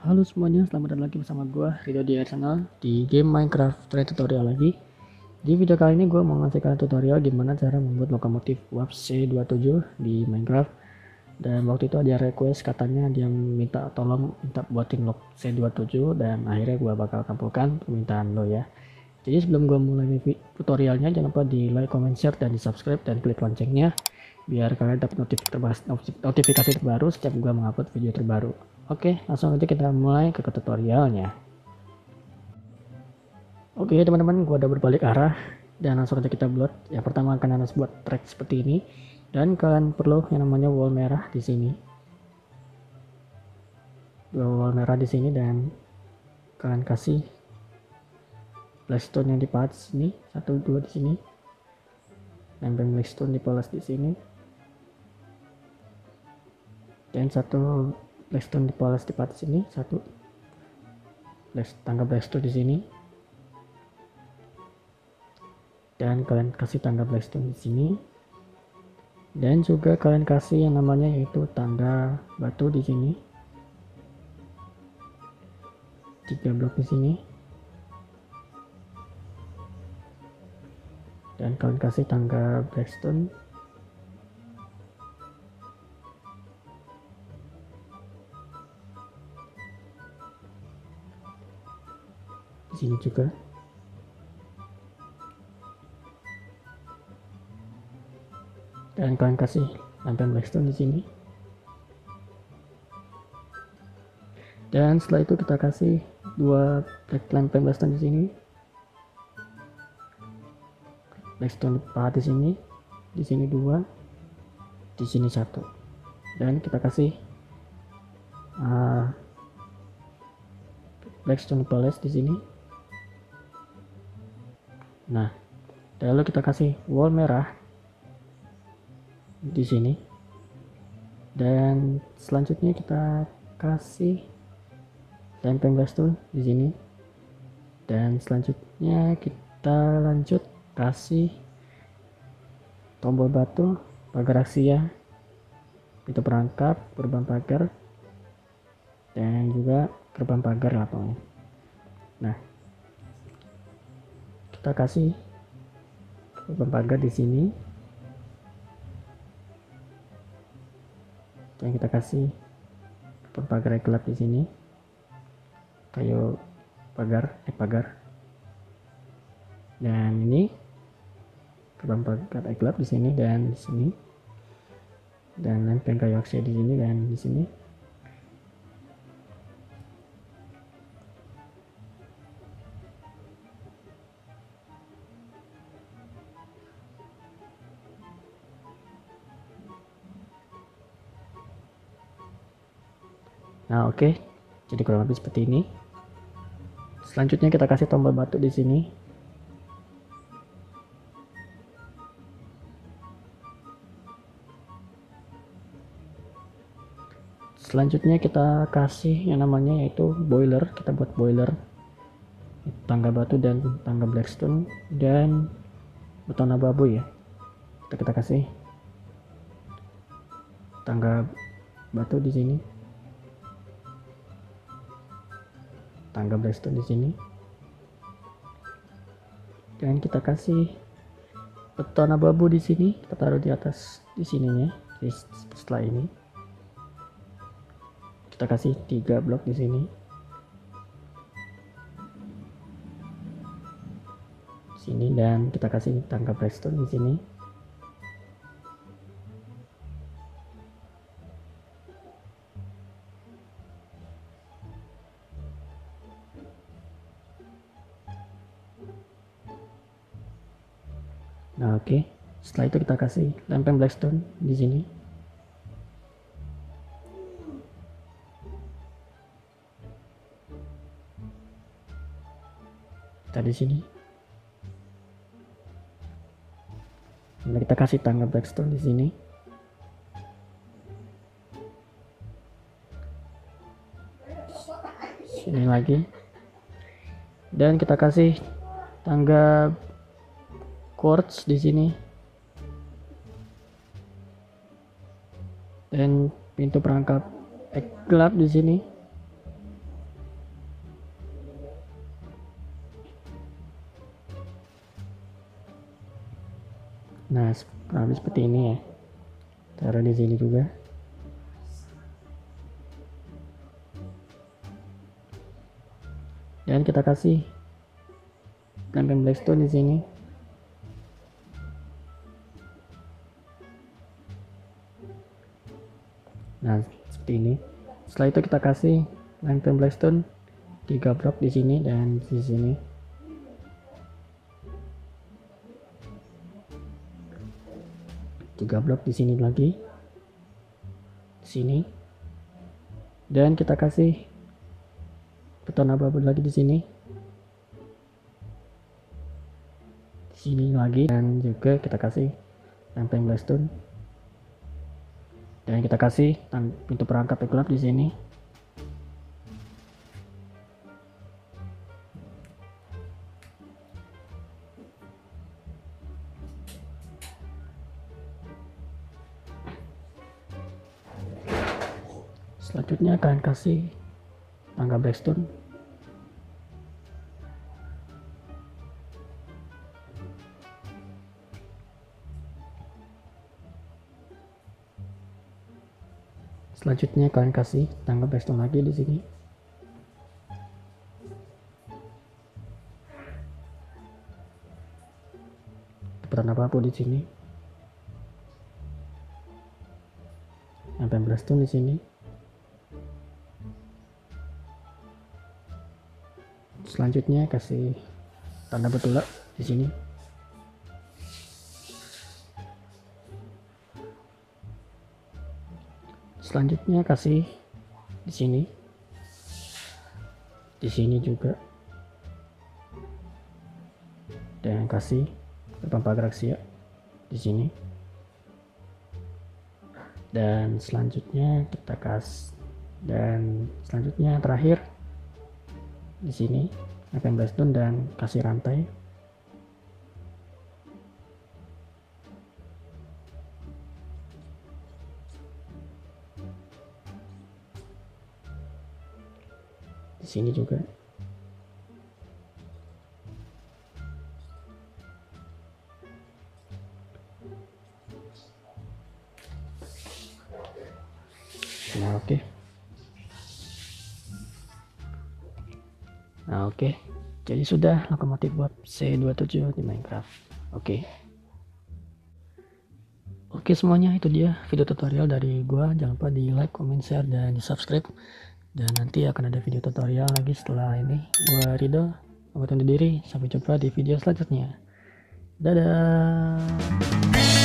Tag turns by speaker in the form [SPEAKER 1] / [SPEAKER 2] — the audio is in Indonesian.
[SPEAKER 1] Halo semuanya, selamat datang lagi bersama gue Ridho di Channel di game Minecraft tutorial lagi. Di video kali ini gue mau ngasih kalian tutorial gimana cara membuat lokomotif warp C27 di Minecraft. Dan waktu itu ada request, katanya dia minta minta buatin lok C27, dan akhirnya gue bakal kabulkan permintaan lo ya. Jadi sebelum gue mulai tutorialnya, jangan lupa di like, comment, share, dan di subscribe dan klik loncengnya biar kalian dapat notifikasi terbaru setiap gue mengupload video terbaru. Oke, langsung aja kita mulai ke tutorialnya. Oke teman-teman, gue udah berbalik arah dan langsung aja kita buat. Yang pertama akan harus buat track seperti ini, dan kalian perlu yang namanya wall merah di sini. Dua wall merah di sini, dan kalian kasih blackstone yang dipahat sini, 1 2 di sini. Nempel blackstone dipoles di sini. Dan 1 blackstone dipoles dipahat di sini, 1 tangga blackstone di sini. Dan kalian kasih tangga blackstone di sini, dan juga kalian kasih yang namanya yaitu tangga batu di sini, 3 blok di sini, dan kalian kasih tangga blackstone di sini juga. Dan kalian kasih lempeng blackstone di sini. Dan setelah itu kita kasih 2 lempeng blackstone di sini. Blackstone pahat di sini 2, di sini 1. Dan kita kasih blackstone polish di sini. Nah, lalu kita kasih wall merah di sini, dan selanjutnya kita kasih lempeng blackstone di sini, dan selanjutnya kita lanjut kasih tombol batu, pagar aksia, itu perangkap, gerbang pagar, dan juga gerbang pagar lah pokoknya. Nah, kita kasih gerbang pagar di sini, dan kita kasih pagar gelap di sini, kayu pagar, dan ini gerbang pagar gelap di sini dan di sini, dan lempeng kayu aksia di sini dan di sini. Nah, oke. Jadi kurang lebih seperti ini. Selanjutnya kita kasih tombol batu di sini. Selanjutnya kita kasih yang namanya yaitu boiler. Kita buat boiler, tangga batu dan tangga blackstone dan beton abu-abu ya. Kita kasih tangga batu di sini, tangga blackstone di sini, dan kita kasih beton abu-abu di sini. Kita taruh di atas di sininya. Setelah ini kita kasih 3 blok di sini, dan kita kasih tangga blackstone di sini. Nah, oke. Setelah itu kita kasih lempeng blackstone di sini. Kita di sini. Nah, kita kasih tangga blackstone di sini. Sini lagi. Dan kita kasih tangga quartz di sini, dan pintu perangkap gelap di sini. Nah, kurang lebih seperti ini ya. Taruh di sini juga. Dan kita kasih lempeng blackstone di sini. Nah, seperti ini. Setelah itu kita kasih lempeng blackstone 3 blok di sini dan di sini. Tiga blok di sini lagi, di sini, dan kita kasih beton abu-abu lagi di sini lagi, dan juga kita kasih lempeng blackstone, dan kita kasih pintu perangkap gelap di sini. Selanjutnya kalian kasih tangga blackstone. Selanjutnya kalian kasih tangga blackstone lagi di sini. Beton apa-apa di sini. Lempeng blackstone di sini. Selanjutnya kasih tanda betulak di sini. Selanjutnya kasih di sini juga, dan kasih depan pagar aksia di sini. Dan selanjutnya kita kasih, dan selanjutnya terakhir di sini lempeng blackstone dan kasih rantai. Di sini juga. Nah, oke. Nah, oke. Jadi sudah lokomotif web C27 di Minecraft. Oke. Oke semuanya, itu dia video tutorial dari gua. Jangan lupa di like, comment, share, dan di subscribe. Dan nanti akan ada video tutorial lagi setelah ini. Gua Rido, pamit undur diri. Sampai jumpa di video selanjutnya. Dadah.